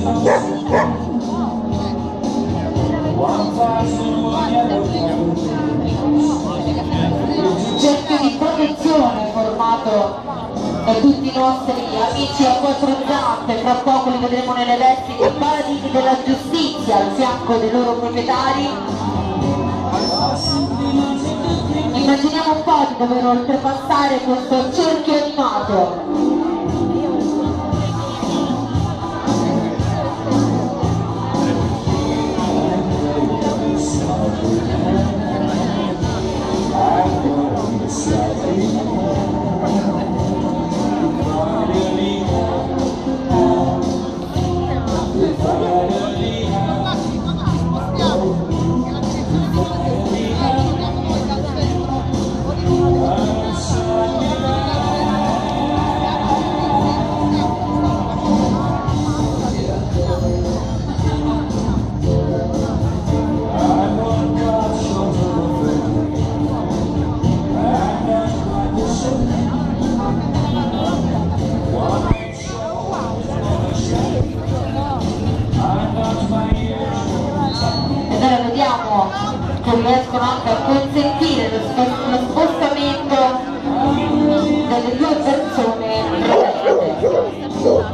Cerchio di protezione formato da tutti i nostri amici a quattro zampe, tra poco li vedremo nelle vesti dei paladini della giustizia al fianco dei loro proprietari. Immaginiamo un po' di dover oltrepassare questo cerchio animato. Che riescono anche a consentire lo spostamento delle due persone presenti.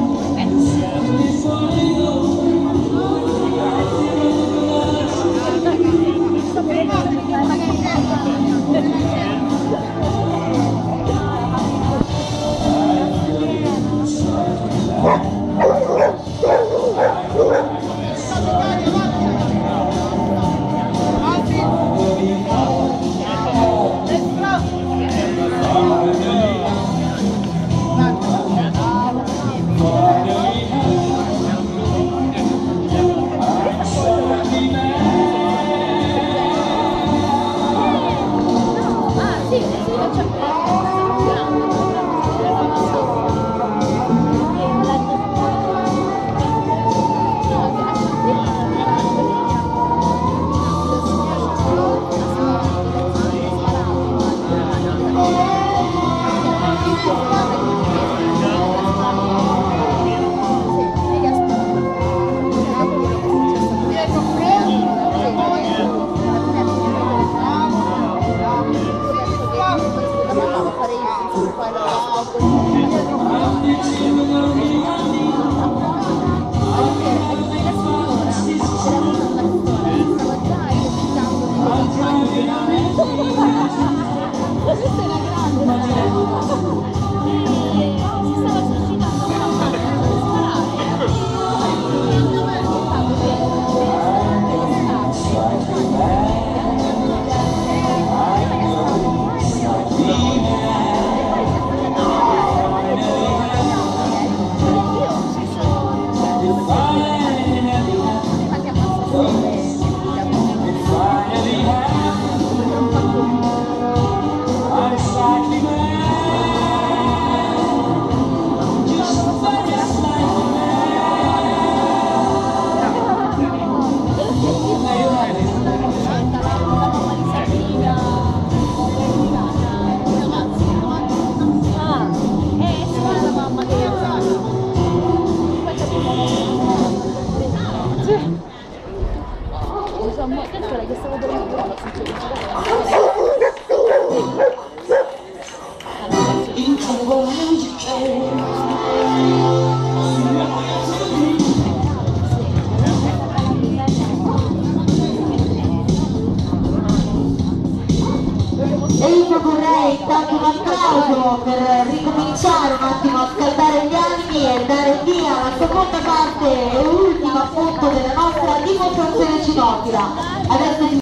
E io vorrei intanto un applauso per ricominciare un attimo a scaldare gli animi e dare via alla seconda parte e ultima appunto della nostra dimostrazione cinofila. Adesso